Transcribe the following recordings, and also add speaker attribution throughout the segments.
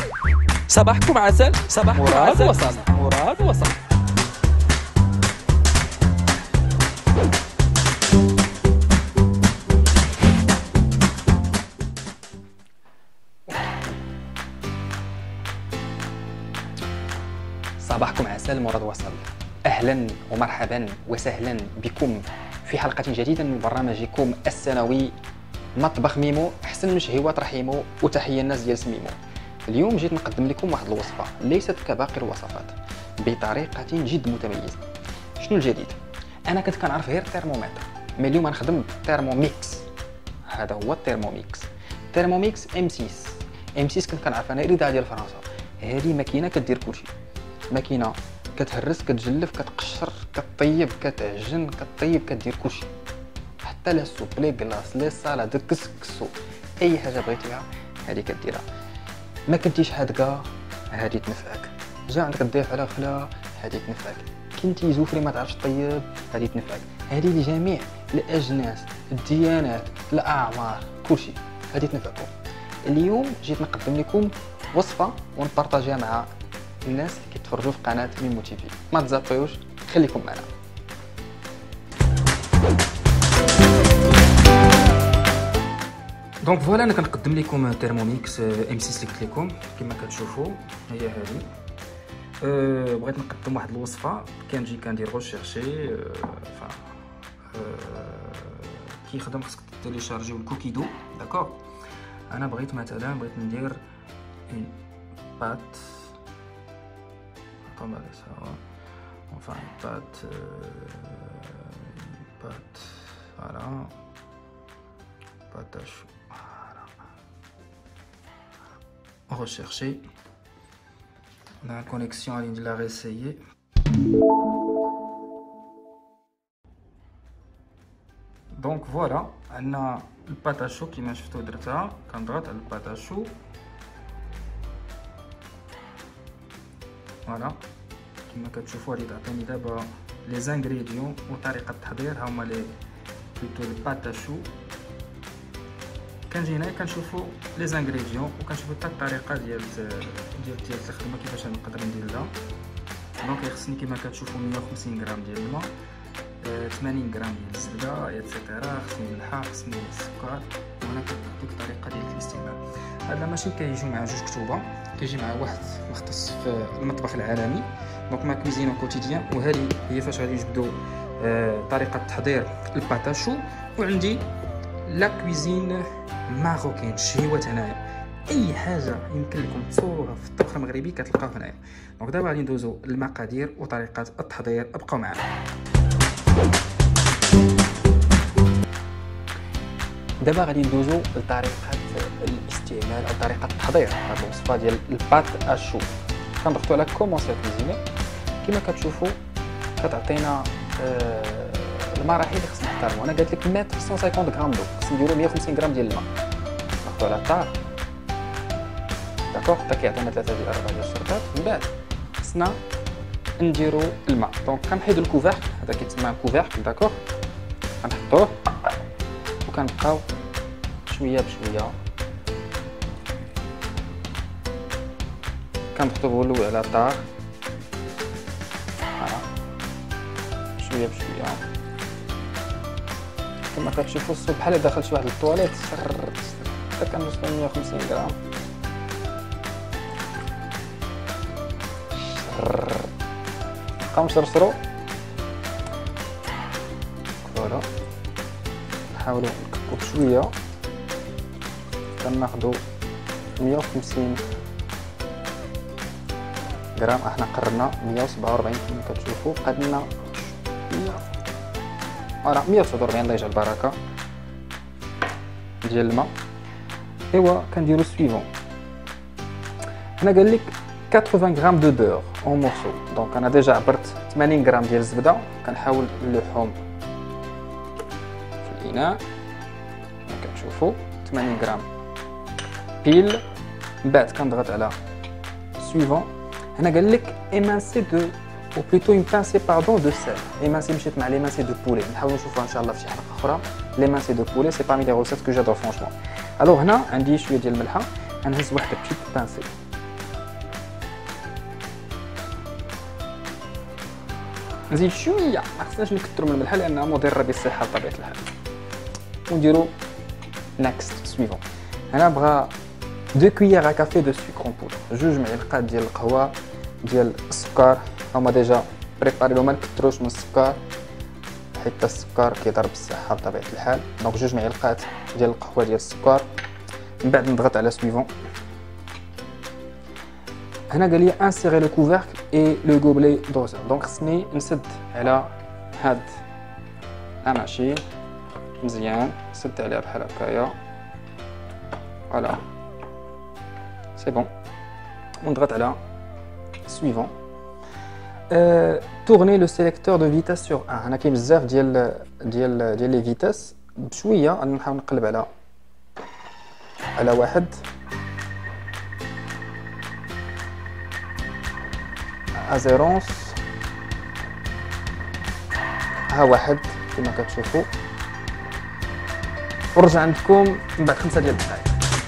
Speaker 1: صباحكم عسل. صباحكم
Speaker 2: مراد
Speaker 1: عسل.
Speaker 2: وصل. مراد وصل.
Speaker 3: صباحكم عسل. مراد وصل. اهلا ومرحبا وسهلا بكم في حلقه جديده من برنامجكم السنوي مطبخ ميمو، احسن مشهيوات رحيمو، وتحيه الناس ديال سميمو. اليوم جيت نقدم لكم واحد الوصفه ليست كباقي الوصفات، بطريقه جد متميزه. شنو الجديد؟ انا كنت كنعرف غير الترمومتر، مي اليوم غنخدم بالترموميكس. هذا هو الترموميكس. ترموميكس ام 6 كنت كنعرف انا الاذاعه ديال فرنسا. هذه ماكينه كدير كلشي، ماكينه كتهرس، كتجلف، كتقشر، كطيب، كتعجن، كطيب، كدير كلشي، حتى لا سوب، لي كلاص، لي سالاد، كسكسو، اي حاجه بغيتيها هذه كديرها. ما كنتيش حادقه هذه تنفعك، جا عندك الضيف على خلا هذه تنفعك، كنتي زوفري ما تعرفش طيب هذه تنفعك. هذه لجميع الاجناس، الديانات، الاعمار، كلشي هذه تنفعكم. اليوم جيت نقدم لكم وصفه ونبارطاجيها مع الناس اللي كيتفرجوا في قناه ميمو تي في. ما تزابيوش، خليكم معنا. دونك فوالا انا كنقدم لكم ترموميكس ام 6 اللي قلت لكم كما كتشوفوا. هي هذه. بغيت نقدم واحد الوصفه كنجي كندير ريشيرشي. كي يخدم خصك تيليشارجيو الكوكيدو، داكور. انا بغيت ندير اون بات. Comment ça va? Enfin, une pâte, voilà, pâte à choux, voilà. Rechercher la connexion en ligne de la réessayer. Donc voilà, on a le pâte à choux qui m'a fait tout ça. Quand on a le pâte à choux. فوالا كما كتشوفوا هادي تعطيني دابا لي زانغريديون وطريقه التحضير. ها هما لي بلوتو الباتا شو. كنجي هنايا كنشوفوا لي زانغريديون وكنشوفوا حتى الطريقه ديال الخدمه كيفاش نقدر نديرها. دونك خصني كما كتشوفوا 150 غرام ديال الماء، 80 غرام ديال الزبده ايتترا، خصني الملحه، خصني السكر، وانا كنعطيك الطريقه ديال الاستعمال. هذا ماشي كيجيو مع جوج كتوبه، كيجي مع واحد مختص في المطبخ العالمي، دونك ما كويزينو كوتيديان. وهذه هي فاش غادي نجبدو طريقه تحضير الباتاشو. وعندي لا كويزين ماروكين، شهيوات هنايا، اي حاجه يمكن لكم تصوروها في الطبخ المغربي كتلقاو هنايا. دونك دابا غادي ندوزو المقادير وطريقه التحضير، ابقاو معنا. دابا غادي ندوزو لطريقه الاستعمال او طريقه التحضير هاد الوصفه ديال البات اشو. كنضغطوا على كومونسي كوزيني. كما كتشوفوا كتعطينا المراحل اللي خصنا نحترموا. انا قالت لك 150 غرام دو، خصنا نديرو 150 غرام ديال الماء. نضغطوا على الطار، داكوغ، حتى كيعطينا 3 ديال 4 ديال الشرطات. من بعد خصنا نديرو الماء. دونك كنحيدو الكوفيركل، هذا كيتسمى كوفيركل، داكوغ، كنحطوه وكنبقاو شويه بشويه كنضغطو الاول على الطار، شويه بشويه. كما كتشوفوا الصوت بحال داخل شي واحد الطواليت، حتى كنوصلو 150 غرام. نبقاو نشرشرو. فوالا نحاولو نكبو بشويه. كناخدو 150 غرام، احنا قررنا 147 كما كتشوفوا. قدنا فوالا 149، الله يجعل البركه ديال الماء. ايوا كنديرو سويفون. هنا قال لك 80 غرام دو بور اون مورسو. دونك انا ديجا عبرت 80 غرام ديال الزبده. كنحاول اللحوم في الاناء كما كتشوفوا 80 غرام بيل. من بعد كنضغط على سويفون. هنا قال لك ايمانسي دو او بلوتو اون بانسي باردون دو سيل. ايمانسي مشيت مع ليمانسي دو بولي، نحاولوا نشوفوها ان شاء الله في شي حلقه اخرى. ليمانسي دو بولي سي بارمي لي روسيت كو جادور فرونشمون. الوغ هنا عندي شويه ديال الملحه، غنهز واحد بتيت بانسي نزيد شويه، ما خصناش نكثروا من الملح لانها مضره بالصحه بطبيعه الحال. ونديروا نيكست سويفون. هنا بغا 2 كويير كافي دو سكر اون بودر، جوج معلقات ديال القهوه ديال السكر هما ديجا بريباري لو، ما نكثروش من السكر حيت السكر كيضر بالصحه بطبيعه الحال. دونك جوج معلقات ديال القهوه ديال السكر. من بعد نضغط على سويفون. هنا قال لي انسيري لو كوفركل اي لو غوبلي دوزر، دونك خصني نسد على هاد لاماشين مزيان، نسد عليها بحال هكايا فوالا سي بون، ونضغط على سويفون. tourner le sélecteur de vitesse sur 1. هنا كاين بزاف ديال لي فيتاس، بشويه غادي نحاول نقلب على واحد. ازيرونس ها واحد كما كتشوفوا، ورجع عندكم من بعد 5 ديال الدقائق.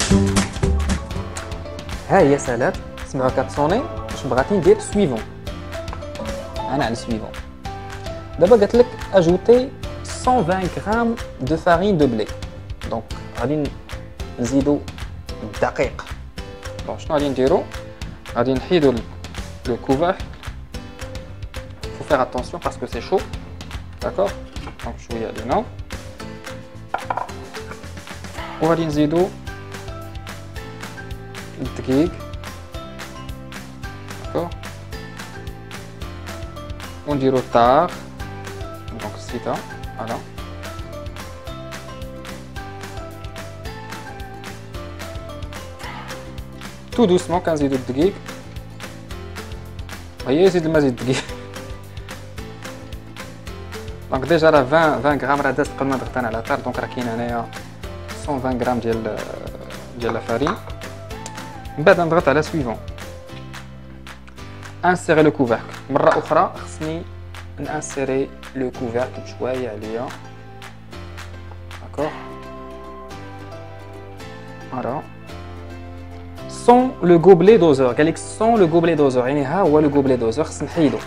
Speaker 3: ها هي سالات، سمعوها كتصوني. واش بغيتي ندير سويفون، انا على سويفون. دابا قالت لك اجوتي 120 غرام دو فارين دو بلي، دونك غادي نزيدو الدقيق. دونك شنو غادي نديرو، غادي نحيدو le couvercle. Faut faire attention parce que c'est chaud, d'accord. Donc شويه علينا وغادي نزيدو الدقيق، d'accord. ونديرو الطار، دونك السيتا فوالا. تو دوسمون كنزيدو الدقيق. هي زيد الماء، زيد الدقيق. دونك ديجا راه 20 غرام راه دازت قبل ما ضغطنا على الطار. دونك راه كاين هنايا 120 غرام ديال لا فارين. من بعد نضغط على سويفون. انسيري لو كوفركل، مره اخرى خصني نانسيري لو كوفركل بشويه عليا، داكوغ فوالا. سون لو غوبلي دوزور، قال لك سون لو غوبلي دوزور، يعني ها هو لو غوبلي دوزور خص نحيدو.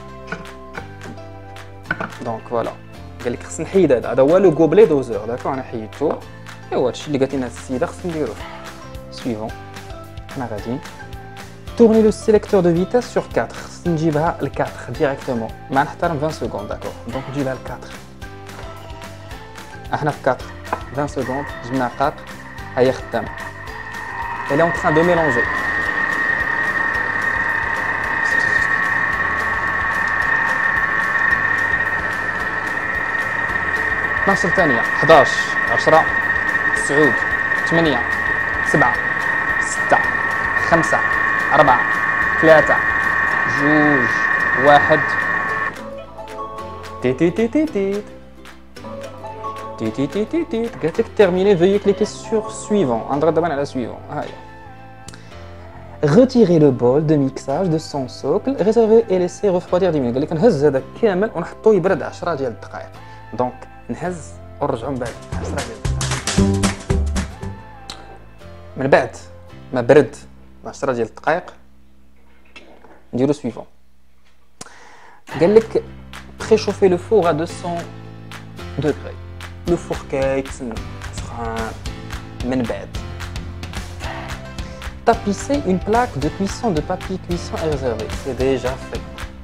Speaker 3: دونك فوالا قال لك خص نحيد هذا هو لو غوبلي دوزور، داكوغ. انا حيدتو، ايوا هادشي اللي قالت لنا السيده خص نديروه. سويفون. انا غادي tourner le sélecteur de vitesse sur 4. خص نجيبها ل 4 ديريكتومون، ما نحترم 20 سكوند، داكوغ. دونك نجيبها ل 4. احنا في 4 20 سكوند جبنا 4. ها هي خدامه. Elle est en train de mélanger. ناصر ثانية 11 10 9 8 7 6 5 4 3 2 1. تي تي تي تي تي تي تي تي تي تي. قالت لك terminer veuillez cliquer sur suivant. نضغط دابا على suivant. ها هي. Retirer le bol de mixage de son socle, réserver et laisser refroidir 10 minutes. قال لك نهز هذا كامل ونحطو يبرد 10 ديال الدقائق. دونك نهز ونرجعو من بعد 10 ديال الدقائق. من بعد ما برد 10 ديال الدقائق نديرو سويفون. قال لك préchauffer le four à 200 degrés. لو فور كيتسنى سخان. من بعد tapisser une plaque de cuisson de papier cuisson est réservé. C'est déjà fait.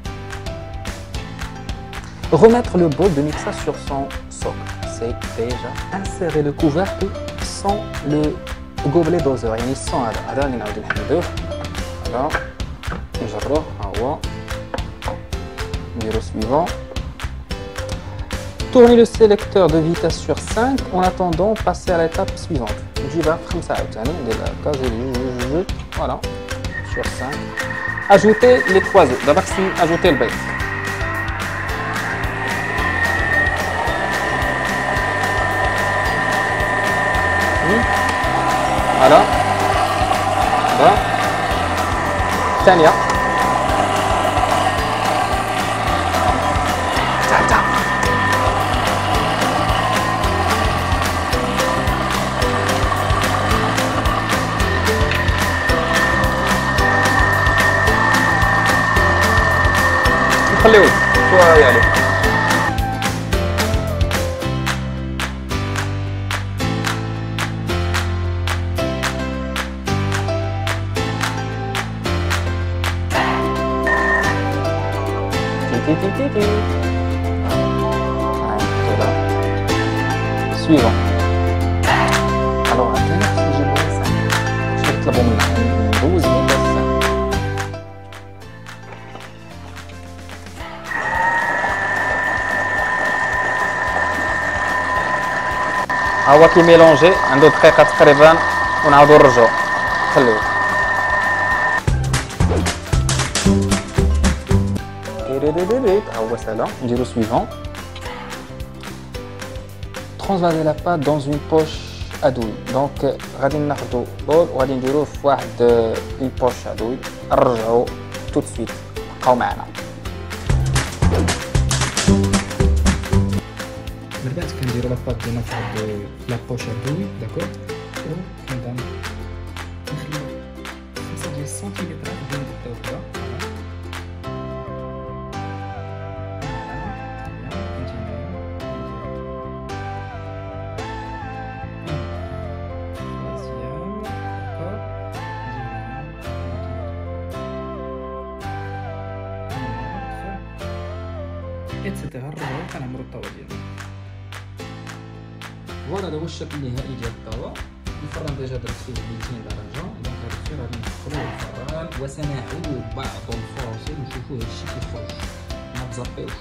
Speaker 3: Remettre le bol de mixage sur son socle. C'est déjà. Insérer le couvercle sans le gobelet doseur. يعني sans هذا اللي نعاودو نحمدوه. هذا نجروه ها هو. نديرو suivant. Tourner le sélecteur de vitesse sur 5 en attendant passer à l'étape suivante. نجيبها في 5 عاوتاني ندير هكا voilà sur 5. Ajouter les 3 œufs. دابا خصني ajouter البيض. voilà دابا الثانية نخليوه soit y aller. Suivant. Alors, attends, si j'ai bon ça. Je vais te la bombe. 12 minutes. هو كي ميلونجي عنده دقيقة تقريبا ونعاودو نرجعو. خليوه. هو سالا نديرو سويفون. Transvaser la pâte dans une poche à douille. Donc غادي ناخدو بول وغادي نديروه في واحد une poche à douille. نرجعو tout de suite. بقاو معنا. من بعد كنديرو لا بâte ديالنا في هاد لا بوش à douille، داكور؟ وكنبدا نخليو 5 ديال السنتيمترات بين الضوء. اتسيتيرا نرجعو كنعمرو الطاوة ديالنا. فوالا هذا هو الشكل النهائي ديال الطاوة. الفران ديجا درت فيه 200 درجة، دونك هاد الشيء غادي ندخلوه للفران وسنعود بعض الفاصل ونشوفو هادشي كيخرج، متزبطوش.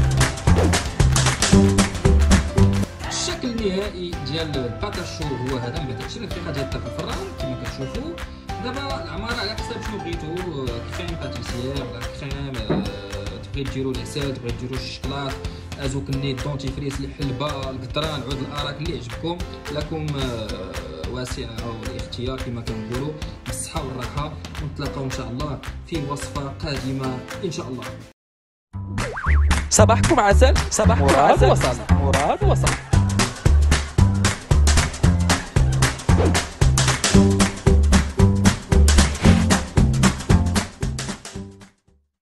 Speaker 3: الشكل النهائي ديال الباتاشو هو هذا. من بعد 20 دقيقة ديال الطبخ في الفران كما كتشوفو. دابا العمارة على حساب شنو بغيتو، كريم باتيسيير ولا كريم تبغي ديرو العسل، تبغي ديرو الشكلاط، ازوك النيت، دونتيفريس، الحلبه، القطران، عود الاراك اللي عجبكم. لكم واسعه والاختيار كما كنقولوا. بالصحه والراحه، ونتلاقاو ان شاء الله في وصفه قادمه ان شاء الله.
Speaker 1: صباحكم عسل، صباحكم عسل. مراد وصل.